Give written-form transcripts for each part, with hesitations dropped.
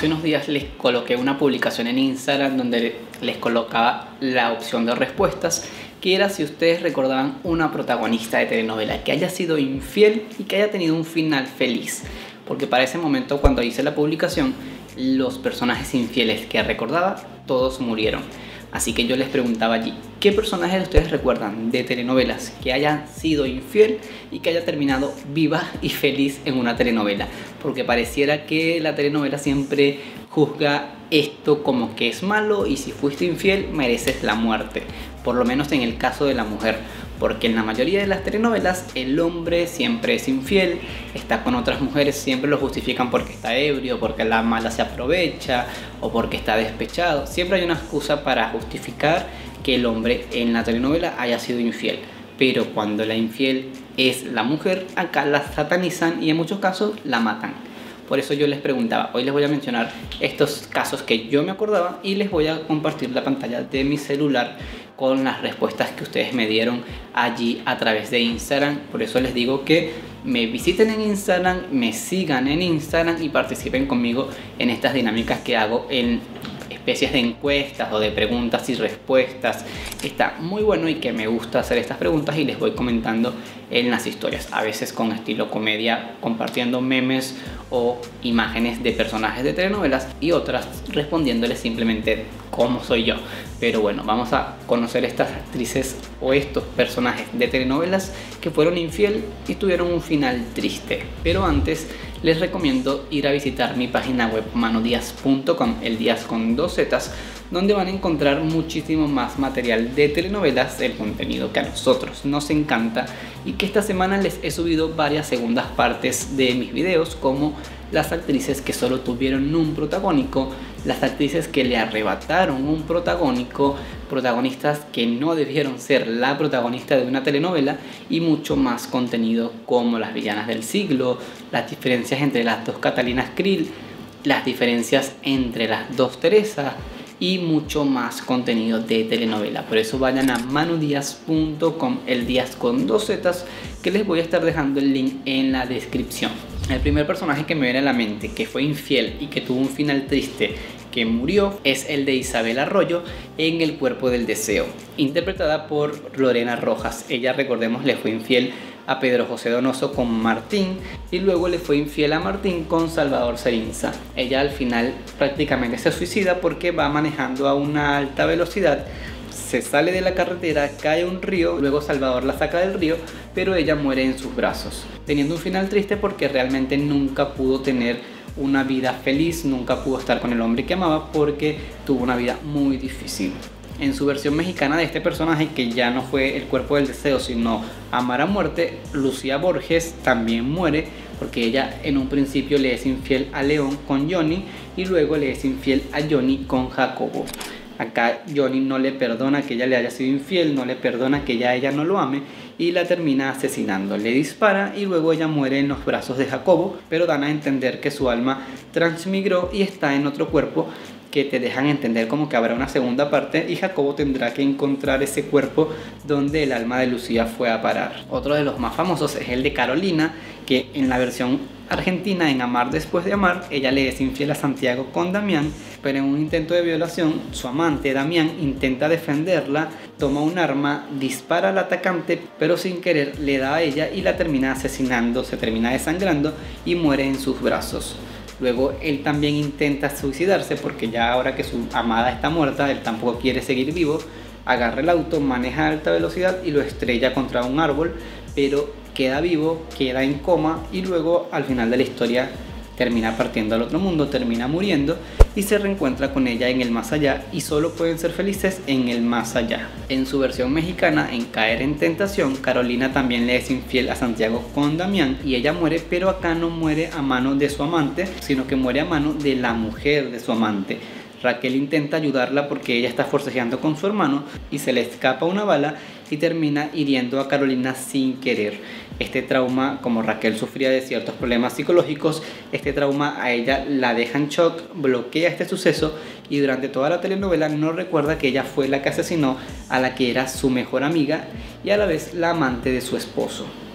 Hace unos días les coloqué una publicación en Instagram donde les colocaba la opción de respuestas, que era si ustedes recordaban una protagonista de telenovela que haya sido infiel y que haya tenido un final feliz. Porque para ese momento, cuando hice la publicación, los personajes infieles que recordaba, todos murieron. Así que yo les preguntaba allí, ¿qué personajes ustedes recuerdan de telenovelas que haya sido infiel y que haya terminado viva y feliz en una telenovela? Porque pareciera que la telenovela siempre juzga esto como que es malo y si fuiste infiel mereces la muerte. Por lo menos en el caso de la mujer, porque en la mayoría de las telenovelas el hombre siempre es infiel, está con otras mujeres, siempre lo justifican porque está ebrio, porque la mala se aprovecha o porque está despechado. Siempre hay una excusa para justificar que el hombre en la telenovela haya sido infiel. Pero cuando la infiel es la mujer, acá la satanizan y en muchos casos la matan. Por eso yo les preguntaba, hoy les voy a mencionar estos casos que yo me acordaba y les voy a compartir la pantalla de mi celular con las respuestas que ustedes me dieron allí a través de Instagram. Por eso les digo que me visiten en Instagram, me sigan en Instagram y participen conmigo en estas dinámicas que hago en especies de encuestas o de preguntas y respuestas. Está muy bueno y que me gusta hacer estas preguntas y les voy comentando en las historias, a veces con estilo comedia, compartiendo memes o imágenes de personajes de telenovelas y otras respondiéndoles simplemente cómo soy yo. Pero bueno, vamos a conocer estas actrices o estos personajes de telenovelas que fueron infiel y tuvieron un final triste. Pero antes les recomiendo ir a visitar mi página web manodiaz.com, el Díaz con 2 zetas, donde van a encontrar muchísimo más material de telenovelas, el contenido que a nosotros nos encanta y que esta semana les he subido varias segundas partes de mis videos, como las actrices que solo tuvieron un protagónico, las actrices que le arrebataron un protagónico, protagonistas que no debieron ser la protagonista de una telenovela y mucho más contenido como las villanas del siglo, las diferencias entre las dos Catalinas Krill, las diferencias entre las dos Teresa y mucho más contenido de telenovela. Por eso vayan a manodiaz.com, el Díaz con 2 zetas, que les voy a estar dejando el link en la descripción. El primer personaje que me viene a la mente que fue infiel y que tuvo un final triste, que murió, es el de Isabel Arroyo en El cuerpo del deseo, interpretada por Lorena Rojas. Ella, recordemos, le fue infiel a Pedro José Donoso con Martín y luego le fue infiel a Martín con Salvador Serinza. Ella al final prácticamente se suicida porque va manejando a una alta velocidad, se sale de la carretera, cae a un río, luego Salvador la saca del río, pero ella muere en sus brazos, teniendo un final triste porque realmente nunca pudo tener una vida feliz, nunca pudo estar con el hombre que amaba porque tuvo una vida muy difícil. En su versión mexicana de este personaje, que ya no fue El cuerpo del deseo sino Amar a muerte, Lucía Borges también muere porque ella en un principio le es infiel a León con Johnny y luego le es infiel a Johnny con Jacobo. Acá Johnny no le perdona que ella le haya sido infiel, no le perdona que ella no lo ame y la termina asesinando. Le dispara y luego ella muere en los brazos de Jacobo, pero dan a entender que su alma transmigró y está en otro cuerpo, que te dejan entender como que habrá una segunda parte y Jacobo tendrá que encontrar ese cuerpo donde el alma de Lucía fue a parar. Otro de los más famosos es el de Carolina, que en la versión argentina, en Amar después de amar, ella le es infiel a Santiago con Damián, pero en un intento de violación su amante Damián intenta defenderla, toma un arma, dispara al atacante, pero sin querer le da a ella y la termina asesinando, se termina desangrando y muere en sus brazos. Luego él también intenta suicidarse porque ya ahora que su amada está muerta, él tampoco quiere seguir vivo, agarra el auto, maneja a alta velocidad y lo estrella contra un árbol, pero queda vivo, queda en coma y luego al final de la historia termina partiendo al otro mundo, termina muriendo y se reencuentra con ella en el más allá y solo pueden ser felices en el más allá. En su versión mexicana, en Caer en tentación, Carolina también le es infiel a Santiago con Damián y ella muere, pero acá no muere a mano de su amante, sino que muere a mano de la mujer de su amante. Raquel intenta ayudarla porque ella está forcejeando con su hermano y se le escapa una bala y termina hiriendo a Carolina sin querer. Este trauma, como Raquel sufría de ciertos problemas psicológicos, este trauma a ella la deja en shock, bloquea este suceso y durante toda la telenovela no recuerda que ella fue la que asesinó a la que era su mejor amiga y a la vez la amante de su esposo.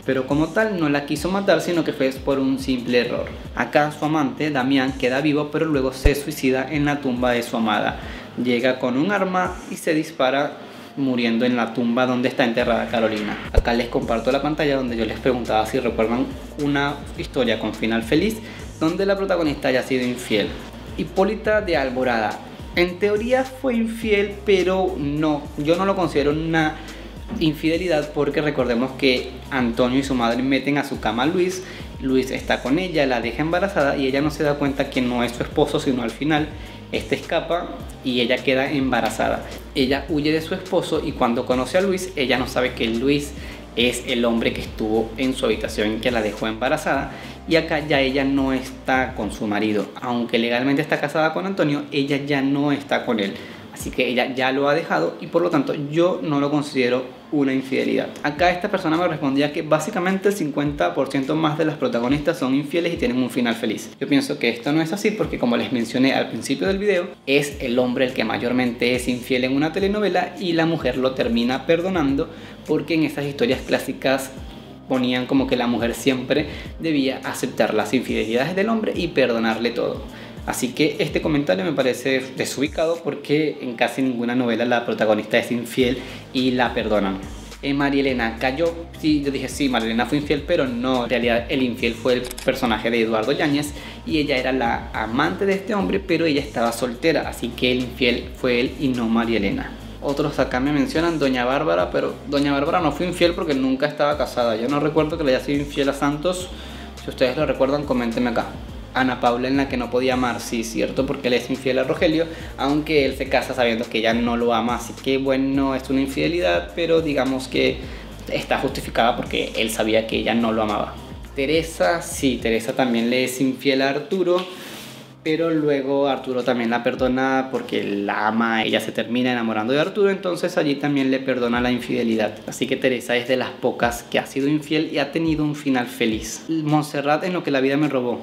pero como tal no la quiso matar, sino que fue por un simple error. Acá su amante, Damián, queda vivo, pero luego se suicida en la tumba de su amada. Llega con un arma y se dispara, muriendo en la tumba donde está enterrada Carolina. Acá les comparto la pantalla donde yo les preguntaba si recuerdan una historia con final feliz donde la protagonista haya sido infiel. Hipólita de Alborada. En teoría fue infiel, pero no, yo no lo considero una infidelidad porque recordemos que Antonio y su madre meten a su cama a Luis. Luis está con ella, la deja embarazada y ella no se da cuenta que no es su esposo, sino al final este escapa y ella queda embarazada. Ella huye de su esposo y cuando conoce a Luis, ella no sabe que Luis es el hombre que estuvo en su habitación y que la dejó embarazada. Y acá ya ella no está con su marido, aunque legalmente está casada con Antonio, ella ya no está con él. Así que ella ya lo ha dejado y por lo tanto yo no lo considero una infidelidad. Acá esta persona me respondía que básicamente el 50% más de las protagonistas son infieles y tienen un final feliz. Yo pienso que esto no es así porque, como les mencioné al principio del video, es el hombre el que mayormente es infiel en una telenovela y la mujer lo termina perdonando, porque en esas historias clásicas ponían como que la mujer siempre debía aceptar las infidelidades del hombre y perdonarle todo. Así que este comentario me parece desubicado porque en casi ninguna novela la protagonista es infiel y la perdonan. María Elena cayó, sí, yo dije sí, María Elena fue infiel, pero no, en realidad el infiel fue el personaje de Eduardo Yáñez y ella era la amante de este hombre, pero ella estaba soltera, así que el infiel fue él y no María Elena. Otros acá me mencionan Doña Bárbara, pero Doña Bárbara no fue infiel porque nunca estaba casada. Yo no recuerdo que le haya sido infiel a Santos. Si ustedes lo recuerdan, coméntenme acá. Ana Paula, en la que no podía amar, sí, cierto, porque él es infiel a Rogelio, aunque él se casa sabiendo que ella no lo ama, así que bueno, es una infidelidad, pero digamos que está justificada porque él sabía que ella no lo amaba. Teresa, sí, Teresa también le es infiel a Arturo, pero luego Arturo también la perdona porque la ama, ella se termina enamorando de Arturo, entonces allí también le perdona la infidelidad. Así que Teresa es de las pocas que ha sido infiel y ha tenido un final feliz. Montserrat, en Lo que la vida me robó.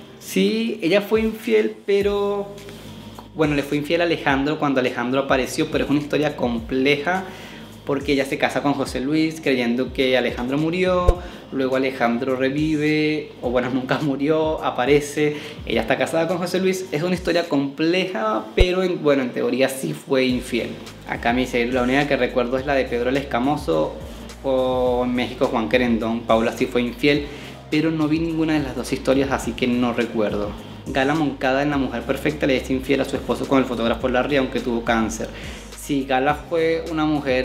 Sí, ella fue infiel, pero bueno, le fue infiel a Alejandro cuando Alejandro apareció, pero es una historia compleja porque ella se casa con José Luis creyendo que Alejandro murió, luego Alejandro revive, o bueno, nunca murió, aparece, ella está casada con José Luis. Es una historia compleja, pero bueno, en teoría sí fue infiel. Acá me dice, la única que recuerdo es la de Pedro el Escamoso, o en México Juan Querendón. Paula sí fue infiel, pero no vi ninguna de las dos historias, así que no recuerdo. Gala Moncada, en La Mujer Perfecta, le es infiel a su esposo con el fotógrafo Larry, aunque tuvo cáncer. Sí, Gala fue una mujer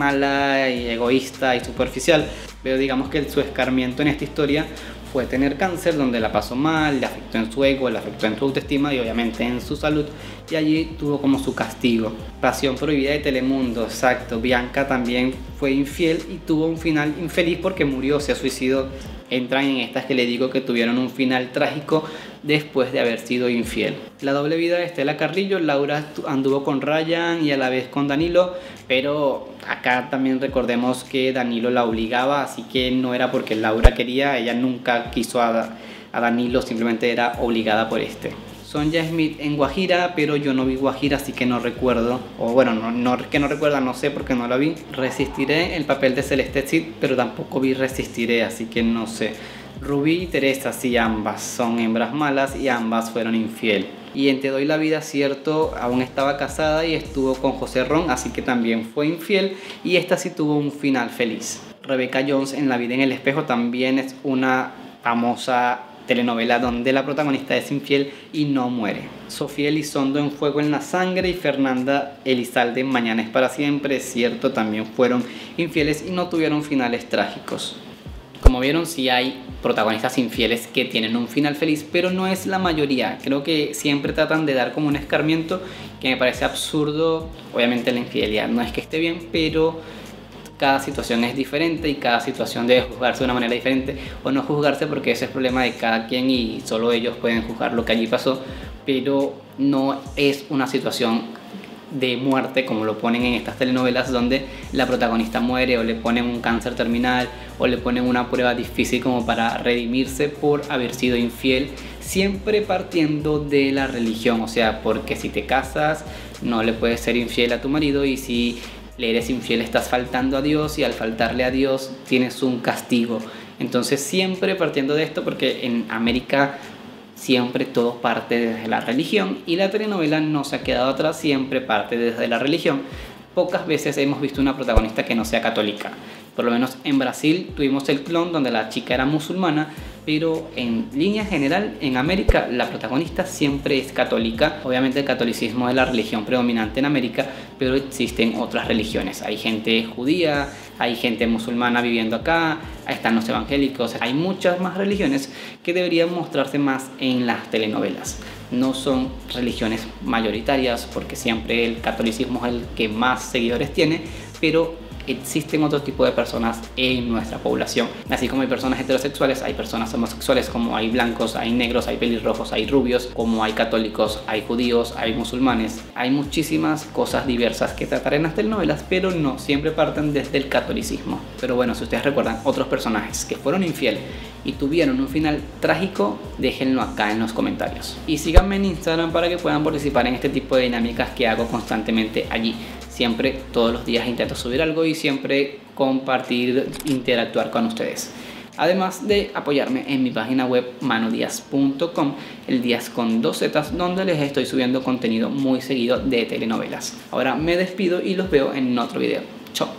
mala y egoísta y superficial, pero digamos que su escarmiento en esta historia fue tener cáncer, donde la pasó mal, le afectó en su ego, le afectó en su autoestima y obviamente en su salud, y allí tuvo como su castigo. Pasión Prohibida de Telemundo, exacto, Bianca también fue infiel y tuvo un final infeliz porque murió, se suicidó. Entran en estas que le digo que tuvieron un final trágico después de haber sido infiel. La doble vida de Estela Carrillo, Laura anduvo con Ryan y a la vez con Danilo, pero acá también recordemos que Danilo la obligaba, así que no era porque Laura quería, ella nunca quiso a Danilo, simplemente era obligada por este. Sonja Smith en Guajira, pero yo no vi Guajira, así que no recuerdo. O bueno, que no recuerda, no sé porque no la vi. Resistiré, el papel de Celeste Cid, pero tampoco vi Resistiré, así que no sé. Rubí y Teresa, sí, ambas son hembras malas y ambas fueron infiel. Y en Te doy la vida, cierto, aún estaba casada y estuvo con José Ron, así que también fue infiel, y esta sí tuvo un final feliz. Rebeca Jones en La vida en el espejo también es una famosa telenovela donde la protagonista es infiel y no muere. Sofía Elizondo en Fuego en la Sangre y Fernanda Elizalde en Mañana es para siempre, cierto, también fueron infieles y no tuvieron finales trágicos. Como vieron, sí hay protagonistas infieles que tienen un final feliz, pero no es la mayoría. Creo que siempre tratan de dar como un escarmiento que me parece absurdo. Obviamente la infidelidad no es que esté bien, pero cada situación es diferente y cada situación debe juzgarse de una manera diferente o no juzgarse, porque ese es el problema de cada quien y solo ellos pueden juzgar lo que allí pasó, pero no es una situación de muerte como lo ponen en estas telenovelas donde la protagonista muere o le ponen un cáncer terminal o le ponen una prueba difícil como para redimirse por haber sido infiel, siempre partiendo de la religión. O sea, porque si te casas no le puedes ser infiel a tu marido, y si le eres infiel estás faltando a Dios, y al faltarle a Dios tienes un castigo. Entonces siempre partiendo de esto, porque en América siempre todo parte desde la religión y la telenovela no se ha quedado atrás, siempre parte desde la religión. Pocas veces hemos visto una protagonista que no sea católica. Por lo menos en Brasil tuvimos El Clon, donde la chica era musulmana, pero en línea general en América la protagonista siempre es católica. Obviamente el catolicismo es la religión predominante en América, pero existen otras religiones. Hay gente judía, hay gente musulmana viviendo acá, están los evangélicos, hay muchas más religiones que deberían mostrarse más en las telenovelas. No son religiones mayoritarias porque siempre el catolicismo es el que más seguidores tiene, pero existen otro tipo de personas en nuestra población. Así como hay personas heterosexuales, hay personas homosexuales, como hay blancos, hay negros, hay pelirrojos, hay rubios, como hay católicos, hay judíos, hay musulmanes. Hay muchísimas cosas diversas que tratar en las telenovelas, pero no siempre parten desde el catolicismo. Pero bueno, si ustedes recuerdan otros personajes que fueron infieles y tuvieron un final trágico, déjenlo acá en los comentarios. Y síganme en Instagram para que puedan participar en este tipo de dinámicas que hago constantemente allí. Siempre, todos los días intento subir algo y siempre compartir, interactuar con ustedes. Además de apoyarme en mi página web manodiaz.com, el Díaz con 2 zetas, donde les estoy subiendo contenido muy seguido de telenovelas. Ahora me despido y los veo en otro video. Chao.